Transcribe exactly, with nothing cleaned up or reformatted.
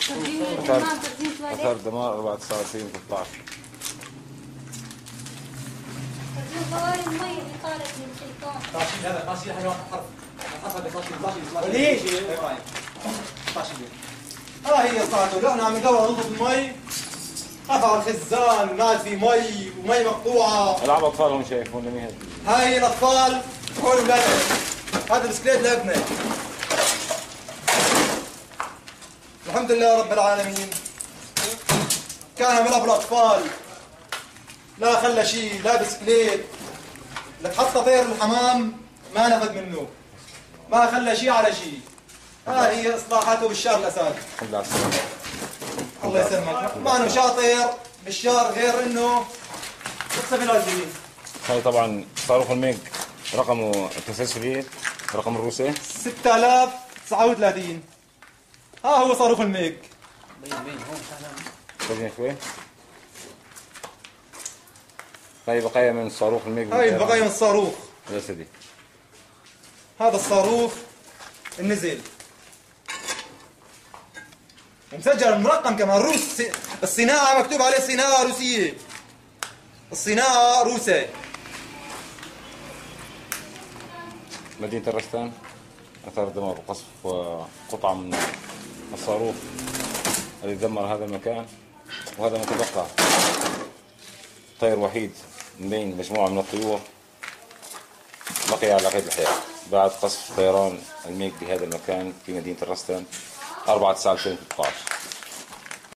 أثار دمار أربعة تسعة وعشرين ثلاثة عشر. قوارب المي اللي طالت من التليفون. طاشين هذا طاشين حاجة حرف. حرف هذا طاشين طاشين. ليش؟ طاشين. ها هي صارت له نعم ندور نضبط المي. قطع الخزان ونال في مي ومي مقطوعة. ألعاب أطفالهم شايفون لمين هذا؟ هاي الأطفال هون ولادنا. هذا بسكليت لابنه. الحمد لله رب العالمين. كان ملعب الأطفال. لا خلى شيء، لا بسكليت. لك حتى طير الحمام ما نفذ منه. ما خلى شيء على شيء. هاي هي إصلاحاته بالشهر الأساسي. الحمد لله على السلامة. الله يسلمك. ما أنا شاطر بالشهر غير إنه قصة بالعزيزين. هاي طبعا صاروخ الميج رقمه تسجيل رقم الروسي ستة آلاف وتسعة وثلاثين. ها هو صاروخ الميج. بين بين هون خلينا شوي. هاي بقايا من صاروخ الميج. هاي البقايا من الصاروخ. يا سيدي. هذا الصاروخ النزل. ومسجل مرقم كمان روس. الصناعة مكتوب عليه صناعة روسية. الصناعة روسية. مدينة الرستان أثار دمار وقصف قطعة من الصاروخ الذي دمر هذا المكان، وهذا ما تبقى طير وحيد من بين مجموعة من الطيور بقي على قيد الحياة بعد قصف طيران الميج بهذا المكان في مدينة الرستان أربعة تسعة ألفين وثلاثة عشر.